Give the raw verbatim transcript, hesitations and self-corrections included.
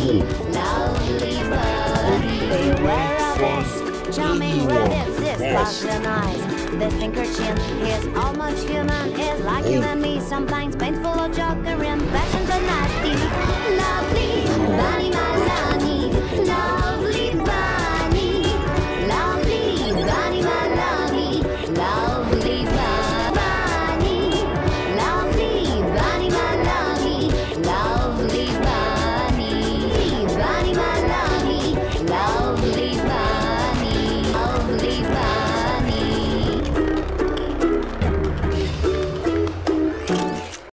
Lovely bird, they wear a vest. Charming rabbit, this sparkling eyes. This pinker chin, he's almost human. Is like you and me, sometimes painful or joker. Impressions are nasty. Lovely, bunny,